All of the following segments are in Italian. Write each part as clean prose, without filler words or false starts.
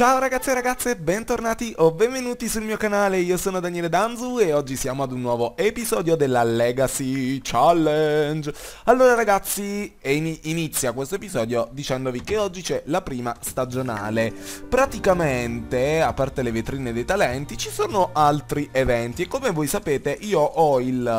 Ciao ragazzi e ragazze, bentornati o benvenuti sul mio canale, io sono Daniele Danzu e oggi siamo ad un nuovo episodio della Legacy Challenge. Allora ragazzi, inizia questo episodio dicendovi che oggi c'è la prima stagionale. Praticamente, a parte le vetrine dei talenti, ci sono altri eventi e come voi sapete io ho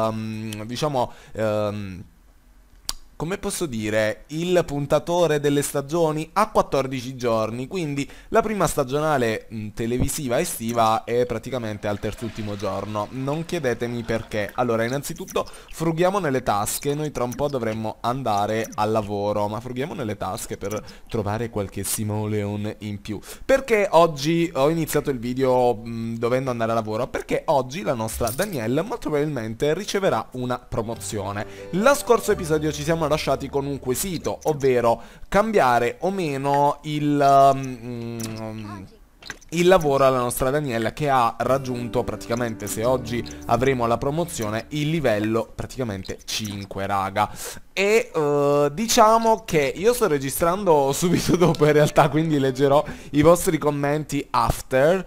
come posso dire, il puntatore delle stagioni a 14 giorni, quindi la prima stagionale televisiva estiva è praticamente al terzultimo giorno. Non chiedetemi perché. Allora, innanzitutto frughiamo nelle tasche, noi tra un po' dovremmo andare al lavoro, ma frughiamo nelle tasche per trovare qualche simoleon in più. Perché oggi ho iniziato il video dovendo andare a lavoro? Perché oggi la nostra Danielle molto probabilmente riceverà una promozione. Lo scorso episodio ci siamo lasciati con un quesito, ovvero cambiare o meno il lavoro alla nostra Daniela, che ha raggiunto praticamente, se oggi avremo la promozione, il livello praticamente 5, raga. E diciamo che io sto registrando subito dopo in realtà, quindi leggerò i vostri commenti after,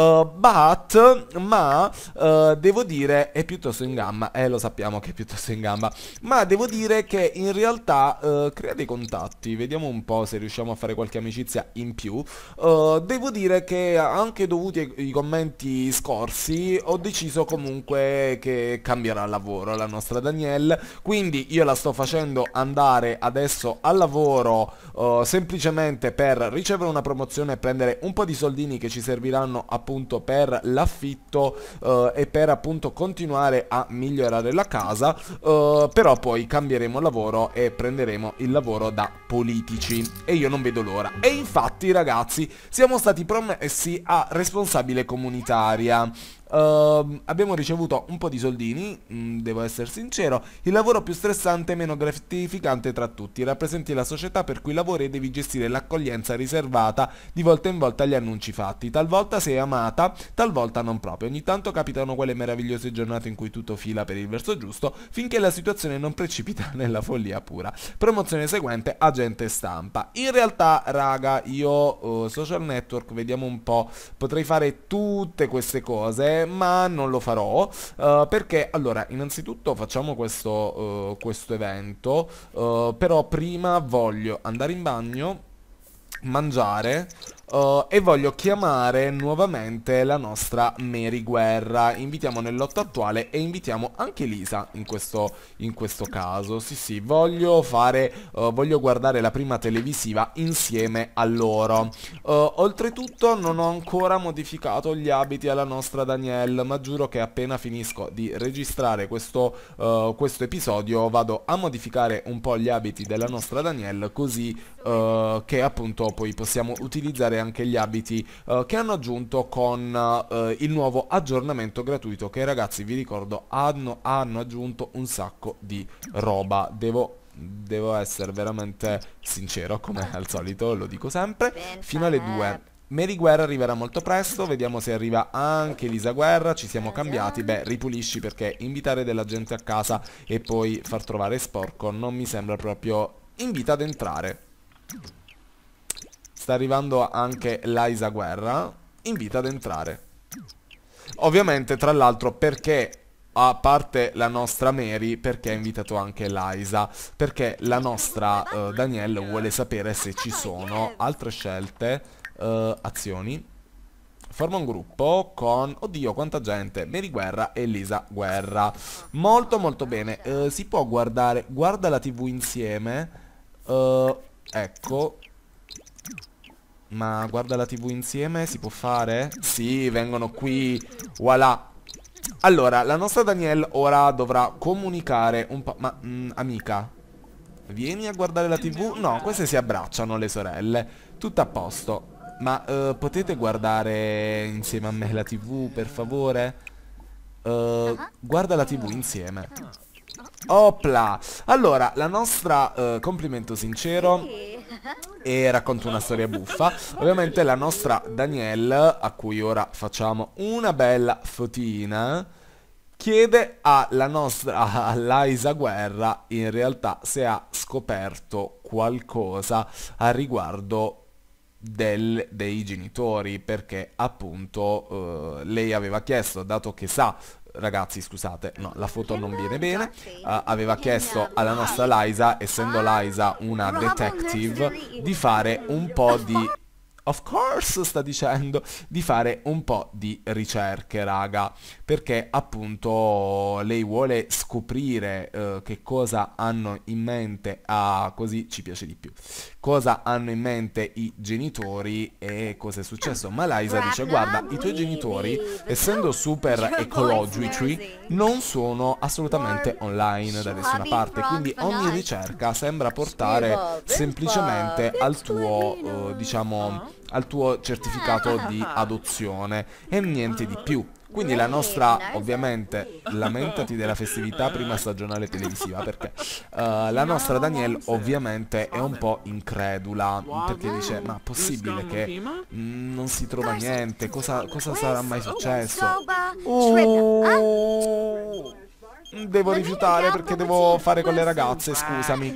devo dire è piuttosto in gamba, lo sappiamo che è piuttosto in gamba, ma devo dire che in realtà crea dei contatti, vediamo un po' se riusciamo a fare qualche amicizia in più. Devo dire che anche dovuti ai commenti scorsi ho deciso comunque che cambierà lavoro la nostra Danielle, quindi io la sto facendo andare adesso al lavoro semplicemente per ricevere una promozione e prendere un po' di soldini che ci serviranno appunto per l'affitto e per appunto continuare a migliorare la casa, però poi cambieremo lavoro e prenderemo il lavoro da politici e io non vedo l'ora. E infatti ragazzi siamo stati promessi a responsabile comunitaria. Abbiamo ricevuto un po' di soldini, devo essere sincero. Il lavoro più stressante e meno gratificante tra tutti. Rappresenti la società per cui lavori e devi gestire l'accoglienza riservata di volta in volta agli annunci fatti. Talvolta sei amata, talvolta non proprio. Ogni tanto capitano quelle meravigliose giornate in cui tutto fila per il verso giusto, finché la situazione non precipita nella follia pura. Promozione seguente, agente stampa. In realtà, raga, io social network, vediamo un po', potrei fare tutte queste cose, ma non lo farò perché allora innanzitutto facciamo questo evento, però prima voglio andare in bagno, mangiare e voglio chiamare nuovamente la nostra Mary Guerra. Invitiamo nel lotto attuale e invitiamo anche Lisa in questo caso. Sì, voglio guardare la prima televisiva insieme a loro. Oltretutto non ho ancora modificato gli abiti alla nostra Danielle, ma giuro che appena finisco di registrare questo episodio vado a modificare un po' gli abiti della nostra Danielle, così che appunto poi possiamo utilizzare anche gli abiti che hanno aggiunto con il nuovo aggiornamento gratuito, che ragazzi vi ricordo hanno aggiunto un sacco di roba. Devo essere veramente sincero, come al solito lo dico sempre. Fino alle 2 Mary Guerra arriverà molto presto, vediamo se arriva anche Lisa Guerra. Ci siamo cambiati. Beh, ripulisci, perché invitare della gente a casa e poi far trovare sporco non mi sembra proprio. Invita ad entrare. Sta arrivando anche Lisa Guerra. Invita ad entrare. Ovviamente, tra l'altro, perché a parte la nostra Mary, perché ha invitato anche Lisa? Perché la nostra Danielle vuole sapere se ci sono altre scelte, azioni. Forma un gruppo con, oddio quanta gente, Mary Guerra e Lisa Guerra. Molto molto bene. Si può guardare, guarda la TV insieme. Ecco. Ma guarda la TV insieme, si può fare? Sì, vengono qui. Voilà. Allora, la nostra Danielle ora dovrà comunicare un po'. Ma, amica, vieni a guardare la TV? No, queste si abbracciano le sorelle. Tutto a posto. Ma potete guardare insieme a me la TV, per favore? Guarda la TV insieme. Opla! Allora, la nostra, complimento sincero, e racconto una storia buffa. Ovviamente la nostra Danielle, a cui ora facciamo una bella fotina, chiede alla nostra Lisa Guerra in realtà se ha scoperto qualcosa a riguardo dei genitori, perché appunto lei aveva chiesto, dato che sa, ragazzi scusate, no, la foto non viene bene, aveva chiesto alla nostra Liza, essendo Liza una detective, di fare un po' di... Of course, sta dicendo, di fare un po' di ricerche, raga, perché appunto lei vuole scoprire che cosa hanno in mente, così ci piace di più, cosa hanno in mente i genitori e cosa è successo. Ma Liza dice, guarda, i tuoi genitori, essendo super ecologici, non sono assolutamente online da nessuna parte, quindi ogni ricerca sembra portare semplicemente al tuo, diciamo, al tuo certificato di adozione e niente di più. Quindi la nostra, ovviamente, lamentati della festività prima stagionale televisiva, perché la nostra Danielle ovviamente è un po' incredula, perché dice, ma possibile che non si trova niente, cosa sarà mai successo? Devo rifiutare perché devo fare con le ragazze, scusami.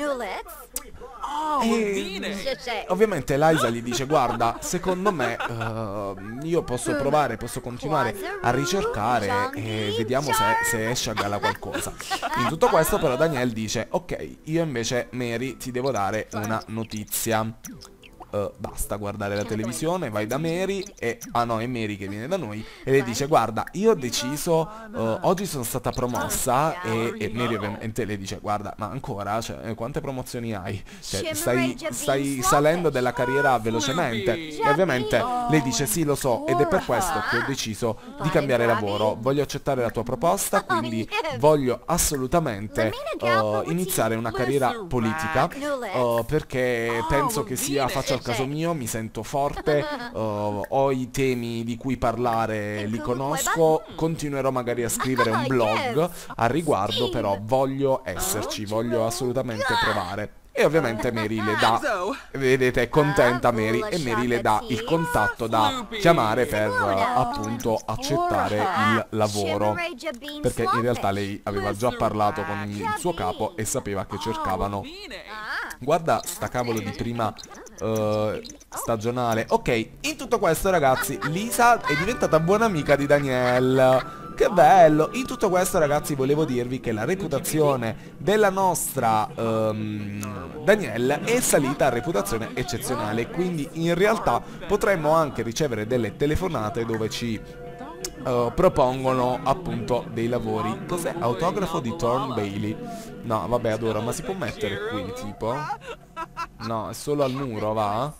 E ovviamente Liza gli dice, guarda, secondo me io posso provare, posso continuare a ricercare e vediamo se esce a galla qualcosa. In tutto questo però Danielle dice, ok, io invece Mary ti devo dare una notizia. Basta guardare la televisione, vai da Mary e... Ah no, è Mary che viene da noi e le dice, guarda, io ho deciso, oggi sono stata promossa e Mary ovviamente le dice, guarda, ma ancora, cioè, quante promozioni hai? Cioè, stai salendo della carriera velocemente. E ovviamente lei dice, sì, lo so, ed è per questo che ho deciso di cambiare lavoro, voglio accettare la tua proposta, quindi voglio assolutamente iniziare una carriera politica, perché penso che faccio al caso mio, mi sento forte, ho i temi di cui parlare, li conosco, continuerò magari a scrivere un blog al riguardo, però voglio esserci, voglio assolutamente provare. E ovviamente Mary le dà, vedete, è contenta Mary, e Mary le dà il contatto da chiamare per appunto accettare il lavoro, perché in realtà lei aveva già parlato con il suo capo e sapeva che cercavano. Guarda sta cavolo di prima stagionale. Ok, in tutto questo ragazzi, Lisa è diventata buona amica di Danielle. Che bello! In tutto questo ragazzi volevo dirvi che la reputazione della nostra Danielle è salita a reputazione eccezionale, quindi in realtà potremmo anche ricevere delle telefonate dove ci propongono appunto dei lavori. Cos'è? Autografo di Thorn Bailey. No, vabbè, adoro, ma si può mettere qui tipo? No, è solo al muro, va?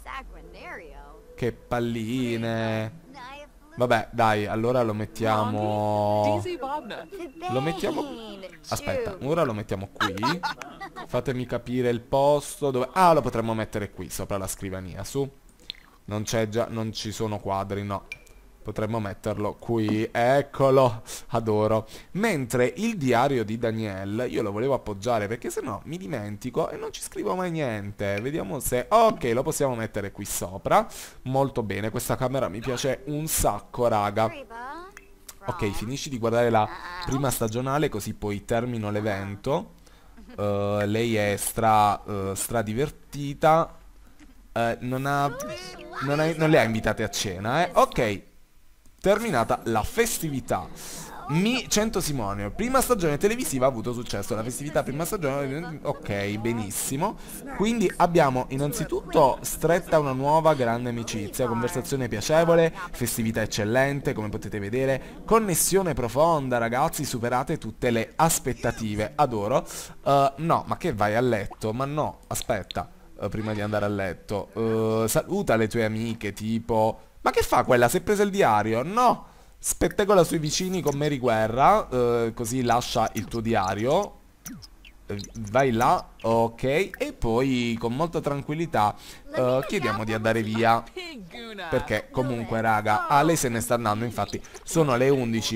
Che palline. Vabbè, dai, allora lo mettiamo... Lo mettiamo... Aspetta, ora lo mettiamo qui. Fatemi capire il posto dove... Ah, lo potremmo mettere qui, sopra la scrivania, su. Non c'è già... Non ci sono quadri, no. Potremmo metterlo qui, eccolo, adoro. Mentre il diario di Danielle io lo volevo appoggiare perché sennò mi dimentico e non ci scrivo mai niente. Vediamo se... Ok, lo possiamo mettere qui sopra. Molto bene, questa camera mi piace un sacco, raga. Ok, finisci di guardare la prima stagionale così poi termino l'evento. Lei è stra divertita. Non le ha invitate a cena, eh. Ok. Terminata la festività. 100 Simonio, prima stagione televisiva ha avuto successo. La festività prima stagione, ok, benissimo. Quindi abbiamo innanzitutto stretta una nuova grande amicizia, conversazione piacevole, festività eccellente, come potete vedere, connessione profonda, ragazzi, superate tutte le aspettative. Adoro. No, ma che vai a letto? Ma no, aspetta, prima di andare a letto, saluta le tue amiche, tipo... Ma che fa quella? Si è presa il diario? No! Spettegola sui vicini con Mary Guerra, così lascia il tuo diario. Vai là, ok. E poi con molta tranquillità chiediamo di andare via. Perché comunque raga, lei se ne sta andando. Infatti sono le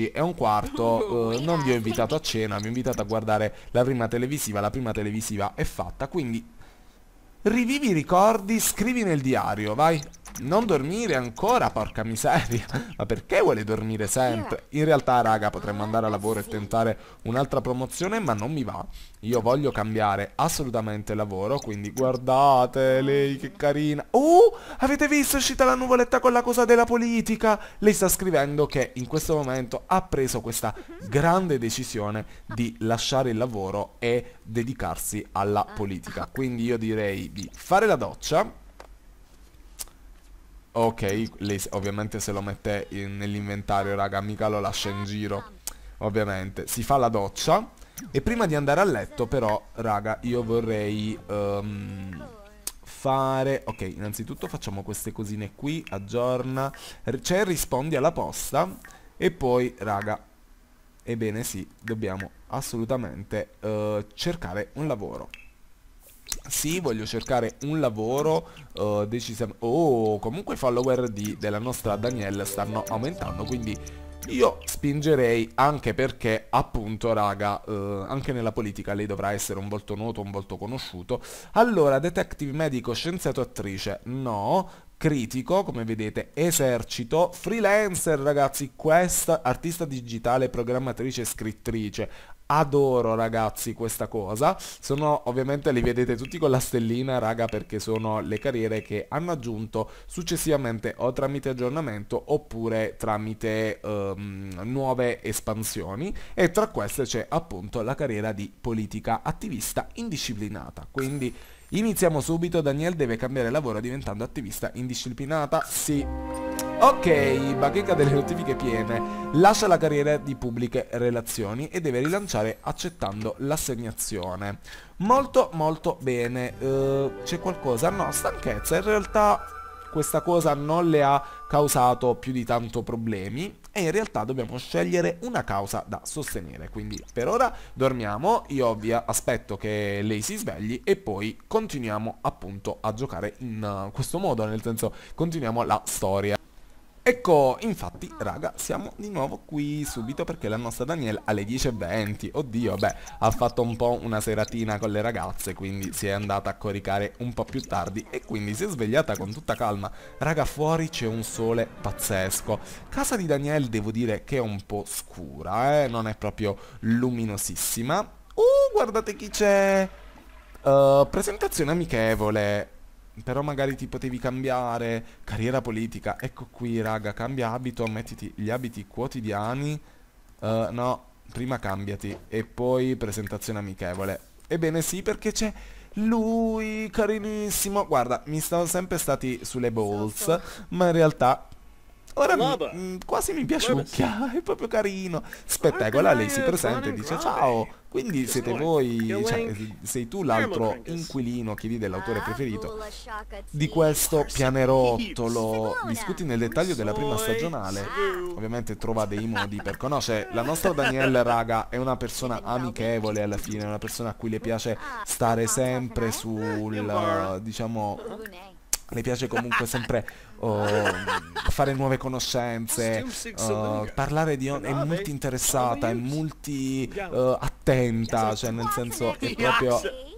11:15. Non vi ho invitato a cena, vi ho invitato a guardare la prima televisiva. La prima televisiva è fatta, quindi rivivi i ricordi, scrivi nel diario, vai. Non dormire ancora, porca miseria. Ma perché vuole dormire sempre? In realtà, raga, potremmo andare a lavoro e tentare un'altra promozione, ma non mi va. Io voglio cambiare assolutamente lavoro, quindi guardate lei che carina. Avete visto? È uscita la nuvoletta con la cosa della politica. Lei sta scrivendo che in questo momento ha preso questa grande decisione di lasciare il lavoro e dedicarsi alla politica. Quindi io direi di fare la doccia. Ok, lei ovviamente se lo mette nell'inventario, raga, mica lo lascia in giro. Ovviamente, si fa la doccia. E prima di andare a letto, però, raga, io vorrei fare... Ok, innanzitutto facciamo queste cosine qui, aggiorna. C'è rispondi alla posta. E poi, raga, ebbene sì, dobbiamo assolutamente cercare un lavoro. Sì, voglio cercare un lavoro decisamente... Oh, comunque i follower della nostra Danielle stanno aumentando, quindi io spingerei, anche perché, appunto, raga, anche nella politica lei dovrà essere un volto noto, un volto conosciuto. Allora, detective, medico, scienziato, attrice, no. Critico, come vedete, esercito, freelancer, ragazzi, questa, artista digitale, programmatrice, scrittrice. Adoro, ragazzi, questa cosa. Sono, ovviamente li vedete tutti con la stellina, raga, perché sono le carriere che hanno aggiunto successivamente o tramite aggiornamento oppure tramite nuove espansioni, e tra queste c'è appunto la carriera di politica attivista indisciplinata. Quindi iniziamo subito. Danielle deve cambiare lavoro diventando attivista indisciplinata. Sì. Ok, bacheca delle notifiche piene. Lascia la carriera di pubbliche relazioni e deve rilanciare accettando l'assegnazione. Molto molto bene. C'è qualcosa? No, stanchezza. In realtà questa cosa non le ha causato più di tanto problemi e in realtà dobbiamo scegliere una causa da sostenere. Quindi per ora dormiamo, io aspetto che lei si svegli e poi continuiamo appunto a giocare in questo modo, nel senso continuiamo la storia. Ecco, infatti, raga, siamo di nuovo qui subito perché la nostra Danielle alle 10:20, oddio, beh, ha fatto un po' una seratina con le ragazze, quindi si è andata a coricare un po' più tardi e quindi si è svegliata con tutta calma. Raga, fuori c'è un sole pazzesco. Casa di Danielle devo dire che è un po' scura, non è proprio luminosissima. Guardate chi c'è! Presentazione amichevole. Però magari ti potevi cambiare. Carriera politica. Ecco qui, raga. Cambia abito. Mettiti gli abiti quotidiani. No, prima cambiati. E poi presentazione amichevole. Ebbene sì, perché c'è lui, carinissimo. Guarda, mi stanno sempre stati sulle balls. Ma in realtà... ora quasi mi piaciucchia, è proprio carino. Spettacola, lei si presenta e dice ciao. Quindi siete voi, cioè sei tu l'altro inquilino, chiedi dell'autore preferito di questo pianerottolo. Discuti nel dettaglio della prima stagionale. Ovviamente trova dei modi per conoscere. La nostra Danielle, raga, è una persona amichevole alla fine, è una persona a cui le piace stare sempre sul, diciamo... le piace comunque sempre fare nuove conoscenze, parlare di... è molto interessata, è molto attenta, cioè nel senso è proprio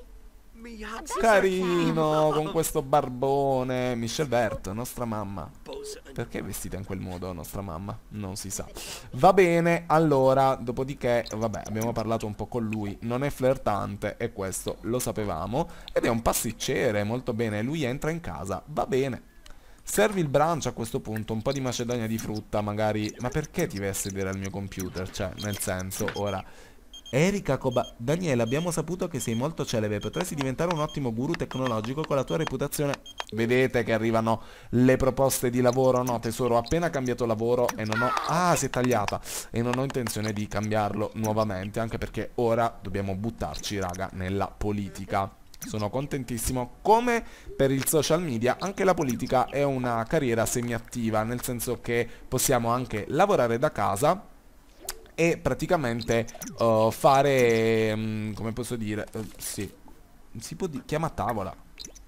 carino con questo barbone. Michelle Vert, nostra mamma. Perché è vestita in quel modo nostra mamma? Non si sa. Va bene, allora, dopodiché, vabbè, abbiamo parlato un po' con lui. Non è flirtante e questo lo sapevamo. Ed è un pasticcere, molto bene. Lui entra in casa, va bene. Servi il brunch a questo punto, un po' di macedonia di frutta magari. Ma perché ti vai a sedere al mio computer? Cioè, nel senso, ora... Erika Daniele, abbiamo saputo che sei molto celebre, potresti diventare un ottimo guru tecnologico con la tua reputazione. Vedete che arrivano le proposte di lavoro? No, tesoro, ho appena cambiato lavoro e non ho... Ah, si è tagliata. E non ho intenzione di cambiarlo nuovamente, anche perché ora dobbiamo buttarci, raga, nella politica. Sono contentissimo. Come per il social media, anche la politica è una carriera semiattiva, nel senso che possiamo anche lavorare da casa e praticamente fare, come posso dire, sì, si può chiama a tavola.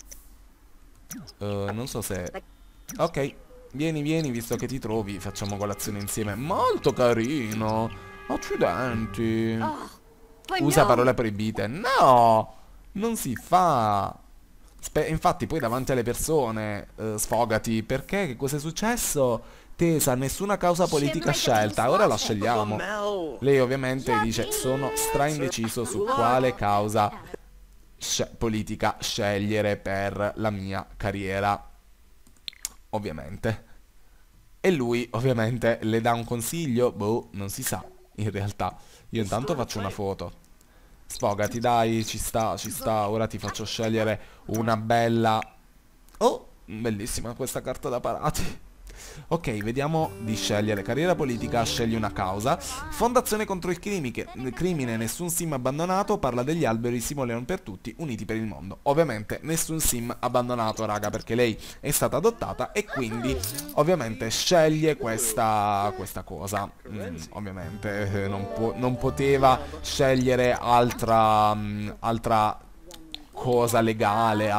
Non so se... Ok, vieni, vieni, visto che ti trovi, facciamo colazione insieme. Molto carino. Accidenti. Usa parole proibite. No, non si fa. Infatti poi davanti alle persone, sfogati, perché? Che cosa è successo? Tesa, nessuna causa politica scelta, ora la scegliamo. Lei ovviamente dice, sono straindeciso su quale causa politica scegliere per la mia carriera, ovviamente. E lui ovviamente le dà un consiglio, boh, non si sa, in realtà. Io intanto faccio una foto. Sfogati, dai, ci sta, ora ti faccio scegliere una bella... Oh, bellissima questa carta da parati. Ok, vediamo di scegliere carriera politica, scegli una causa. Fondazione contro il crimine, nessun sim abbandonato, parla degli alberi, Simone per tutti, uniti per il mondo. Ovviamente nessun sim abbandonato, raga, perché lei è stata adottata e quindi ovviamente sceglie questa cosa. Ovviamente non poteva scegliere altra cosa legale,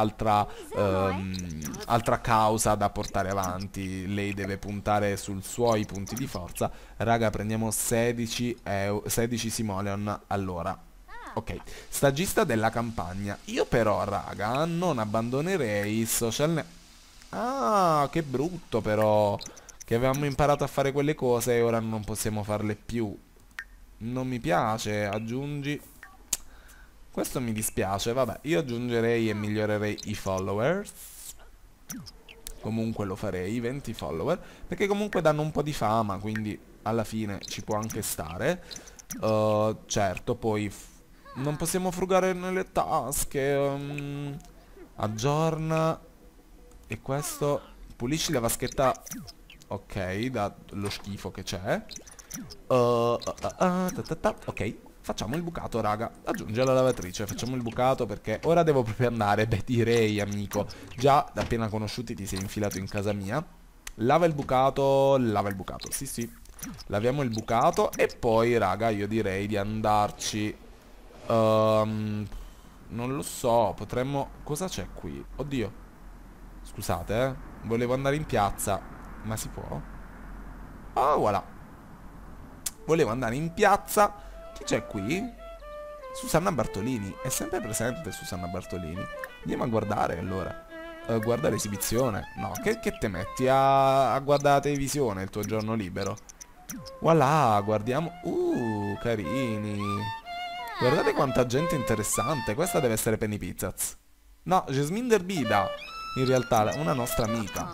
altra causa da portare avanti. Lei deve puntare sui suoi punti di forza. Raga, prendiamo 16 simoleon all'ora. Ok, stagista della campagna. Io però, raga, non abbandonerei il social Ah, che brutto però, che avevamo imparato a fare quelle cose e ora non possiamo farle più. Non mi piace, aggiungi. Questo mi dispiace, vabbè, io aggiungerei e migliorerei i followers. Comunque lo farei, 20 follower, perché comunque danno un po' di fama, quindi alla fine ci può anche stare. Certo, poi non possiamo frugare nelle tasche. Aggiorna. E questo, pulisci la vaschetta. Ok, da lo schifo che c'è. Ok, facciamo il bucato, raga. Aggiunge la lavatrice, facciamo il bucato perché ora devo proprio andare. Beh, direi, amico. Già, da appena conosciuti ti sei infilato in casa mia. Lava il bucato, sì sì. Laviamo il bucato e poi, raga, io direi di andarci. Non lo so, potremmo... Cosa c'è qui? Oddio. Scusate, volevo andare in piazza. Ma si può? Ah, voilà. Volevo andare in piazza. Chi c'è qui? Susanna Bartolini. È sempre presente Susanna Bartolini. Andiamo a guardare allora. Guardare esibizione. No, che te metti a guardare la televisione il tuo giorno libero? Voilà, guardiamo. Carini. Guardate quanta gente interessante. Questa deve essere Penny Pizzaz. No, Jasmine Derbida. In realtà una nostra amica.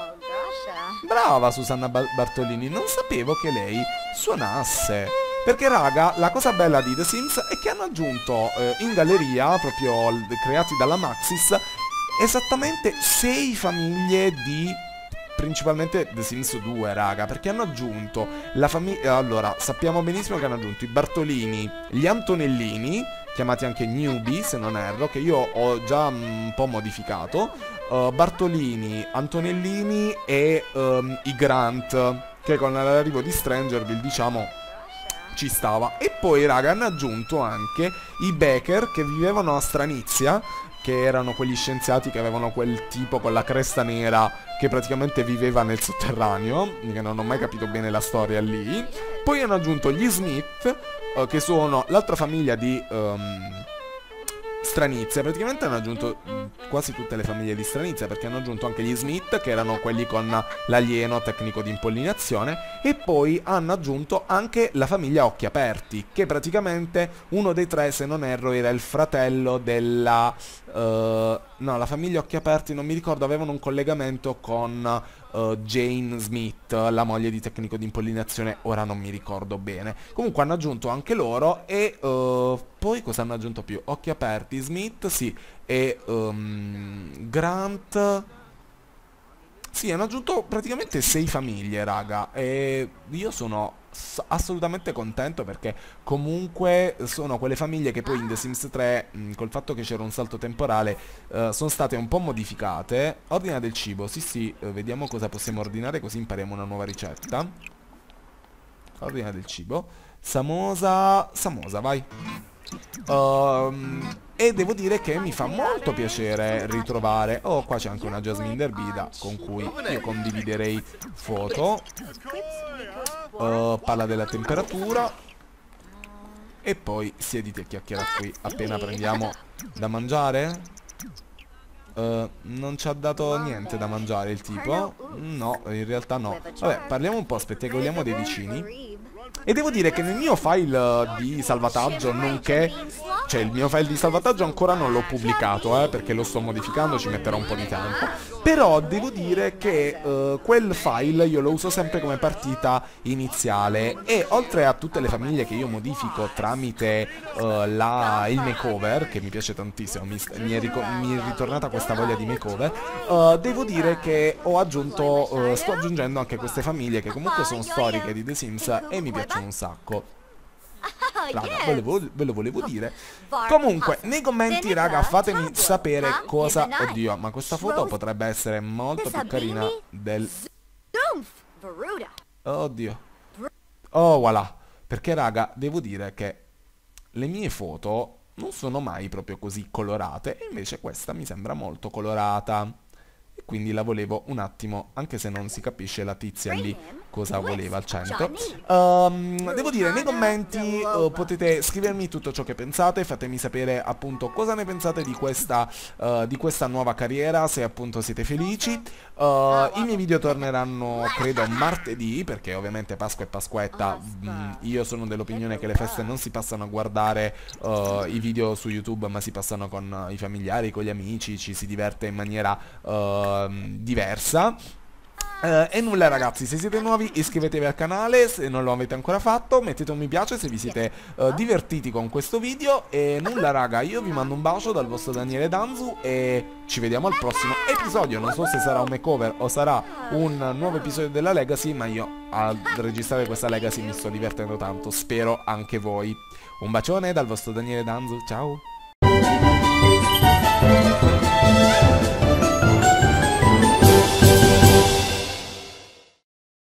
Brava Susanna Bartolini, non sapevo che lei suonasse. Perché raga, la cosa bella di The Sims è che hanno aggiunto in galleria, proprio creati dalla Maxis, esattamente 6 famiglie di... principalmente The Sims 2, raga, perché hanno aggiunto la famiglia... Allora, sappiamo benissimo che hanno aggiunto i Bartolini, gli Antonellini, chiamati anche Newbie, se non erro, che io ho già un po' modificato, Bartolini, Antonellini e i Grant, che con l'arrivo di Strangerville, diciamo, ci stava. E poi, raga, hanno aggiunto anche i Becker, che vivevano a Stranizia, che erano quegli scienziati che avevano quel tipo con la cresta nera che praticamente viveva nel sotterraneo, che non ho mai capito bene la storia lì. Poi hanno aggiunto gli Smith, che sono l'altra famiglia di Stranizia. Praticamente hanno aggiunto quasi tutte le famiglie di Stranizia, perché hanno aggiunto anche gli Smith, che erano quelli con l'alieno tecnico di impollinazione, e poi hanno aggiunto anche la famiglia Occhi Aperti, che praticamente uno dei 3, se non erro, era il fratello della... no, la famiglia Occhi Aperti, non mi ricordo, avevano un collegamento con Jane Smith, la moglie di tecnico di impollinazione, ora non mi ricordo bene. Comunque hanno aggiunto anche loro e poi cosa hanno aggiunto più? Occhi Aperti, Smith, sì, e Grant... Sì, hanno aggiunto praticamente 6 famiglie, raga, e io sono assolutamente contento perché comunque sono quelle famiglie che poi in The Sims 3, col fatto che c'era un salto temporale, sono state un po' modificate. Ordina del cibo, sì sì, vediamo cosa possiamo ordinare così impariamo una nuova ricetta. Ordina del cibo. Samosa, vai. E devo dire che mi fa molto piacere ritrovare... Oh, qua c'è anche una Jasmine Derbida con cui io condividerei foto. Parla della temperatura. E poi siediti e chiacchiera qui appena prendiamo da mangiare. Non ci ha dato niente da mangiare il tipo? No, in realtà no. Vabbè, parliamo un po', spettacoliamo dei vicini. E devo dire che nel mio file di salvataggio, nonché, cioè il mio file di salvataggio ancora non l'ho pubblicato, perché lo sto modificando, ci metterò un po' di tempo. Però devo dire che quel file io lo uso sempre come partita iniziale, e oltre a tutte le famiglie che io modifico tramite il makeover, che mi piace tantissimo, mi è ritornata questa voglia di makeover, devo dire che sto aggiungendo anche queste famiglie che comunque sono storiche di The Sims e mi piacciono un sacco. Raga, ve lo volevo dire. Comunque, nei commenti, raga, fatemi sapere cosa... Oddio, ma questa foto potrebbe essere molto più carina del... Oddio. Oh, voilà. Perché, raga, devo dire che le mie foto non sono mai proprio così colorate, e invece questa mi sembra molto colorata. E quindi la volevo un attimo, anche se non si capisce la tizia lì cosa voleva al centro. Devo dire, nei commenti potete scrivermi tutto ciò che pensate, fatemi sapere appunto cosa ne pensate di questa nuova carriera, se appunto siete felici. I miei video torneranno credo martedì, perché ovviamente Pasqua e Pasquetta, io sono dell'opinione che le feste non si passano a guardare i video su YouTube, ma si passano con i familiari, con gli amici, ci si diverte in maniera diversa. E nulla ragazzi, se siete nuovi iscrivetevi al canale, se non lo avete ancora fatto mettete un mi piace se vi siete divertiti con questo video. E nulla raga, io vi mando un bacio dal vostro Daniele Danzu e ci vediamo al prossimo episodio. Non so se sarà un makeover o sarà un nuovo episodio della Legacy, ma io a registrare questa Legacy mi sto divertendo tanto, spero anche voi. Un bacione dal vostro Daniele Danzu, ciao.